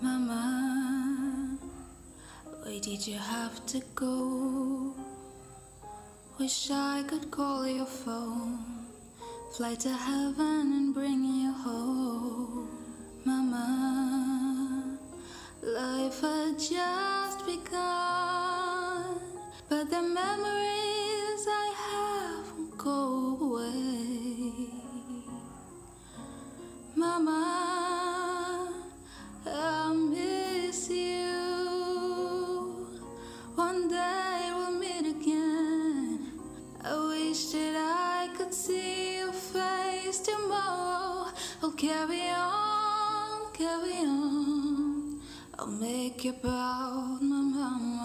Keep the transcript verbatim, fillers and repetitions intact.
Mama, why did you have to go? Wish I could call your phone, fly to heaven and bring you home. Mama, life had just begun, but the memories I have won't go away. Mama, I miss you. One day we'll meet again. I wish that I could see your face tomorrow. I'll carry on, carry on. I'll make you proud, my mama.